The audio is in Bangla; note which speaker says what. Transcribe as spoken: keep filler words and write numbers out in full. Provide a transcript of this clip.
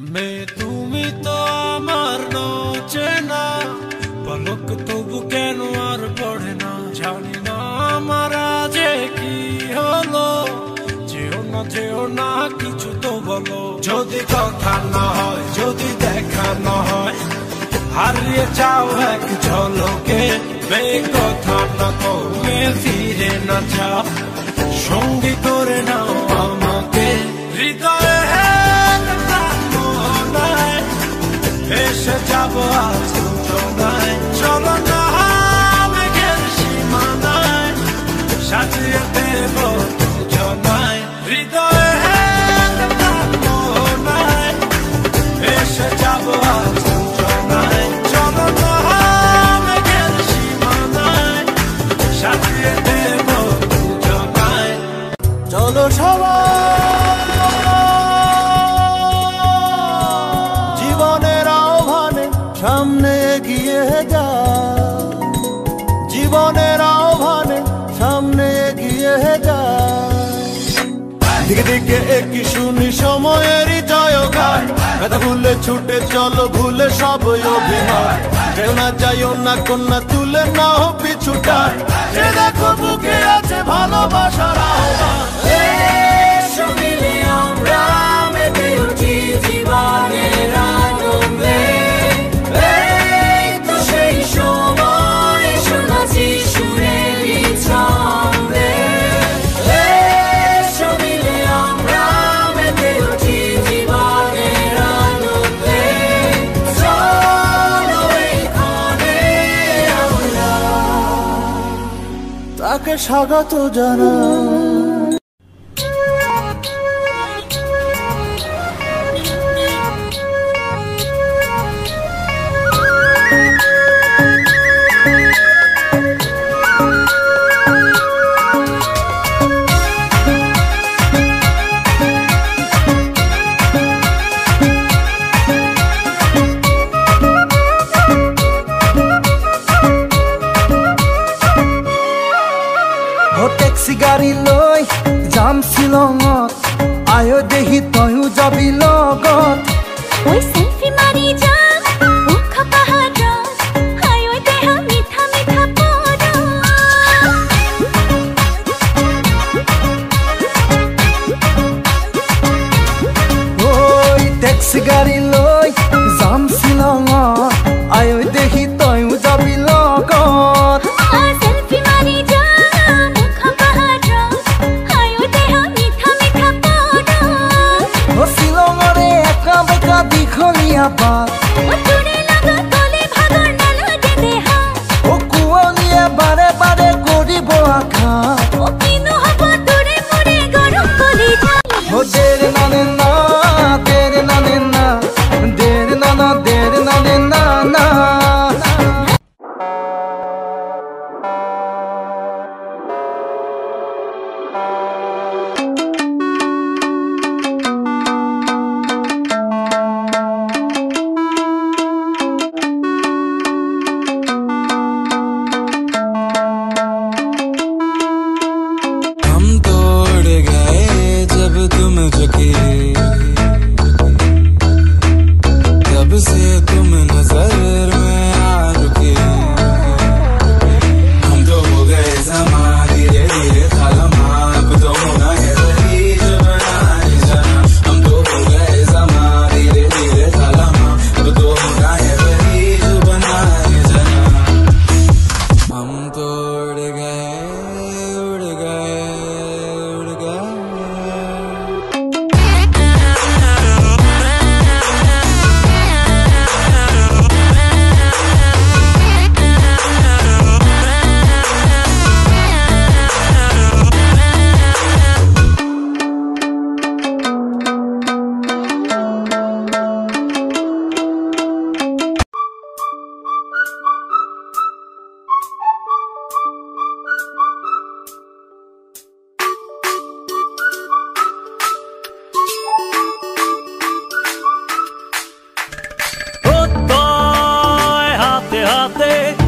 Speaker 1: মে তুমি তো আমার চেনা পলক তবু কেন আর পড়ে না জানি না আমার যে কি হলো যেও না যেও না কিছু তো বলো যদি কথা না হয় যদি দেখা না হয় হারিয়ে যাও এক ঝলকে বে কথা না কমে ফিরে না যাও সঙ্গী করে নাও আমাকে হৃদয়ে এসে যাবো আজ দুজনায় চলো না মেঘের সীমানায় সাজিয়ে দেব দুজনায় হৃদয়ে এসে যাবো আজ দুজনায় চলো না মেঘের সীমানায় সাজিয়ে দেব দুজনায় চলো সবাই সামনে এগিয়ে যা জীবনের আহ্বানে সামনে এগিয়ে যা দিকে দিকে একই শুনি সময়েরই জয়গান কথা ভুলে ছুটে চলো ভুলে সব অভিমান কেউ না যাইও না কন্যা তুলে নাও পিছুটান সে দেখো বুকে আছে ভালোবাসার আহ্বান এসো মিলে আমরা মেতে উঠি জীবনের আনন্দে তাকে স্বাগত জানা গাড়ি লৈ যাম শিলঙত আয়ো দেহি তয়ো যাবি লগত
Speaker 2: ওই সেলফি মারি যাম মুখ পাহাড় আয়ো দেহা মিঠা মিঠা পড়
Speaker 1: ওই ট্যাক্সি গাড়ি লৈ যাম শিলঙত আয়ো দেহি তয়ো যাবি লগত
Speaker 2: সেলফি মারি
Speaker 1: দীঘলীয়া বাট ও কুঁৱলীয়ে বাৰে বাৰে কৰিব আঘাত ও দেৰ নানে না দেৰ নানে না দেৰ নানা দেৰ নানে না না तब से तुम नजर में आ रुके हम तो हो गए समा धीरे धीरे खालमा अब तो होना है वही जो बनाए जाना हम तो हो गए समा धीरे धीरे खालमा अब तो होना है वही जो बनाए जाना हम तो उड़ गए उड़ गए उड़ गए হাতে